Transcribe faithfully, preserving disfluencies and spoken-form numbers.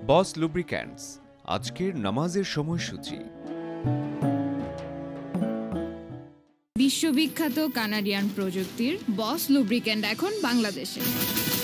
বস lubricants আজকের নামাজের সময়সূচি। বিশ্ববিখ্যাত কানাডিয়ান প্রযুক্তির বস লুব্রিক্যান্ট এখন বাংলাদেশে।